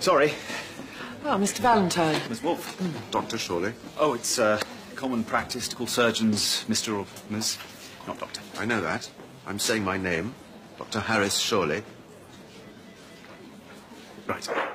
Sorry. Oh, Mr. Valentine. Miss Wolfe. Dr. Shorley? Oh, it's common practice to call surgeons Mr. or Ms., not Doctor. I know that. I'm saying my name. Dr. Harris Shorley. Right.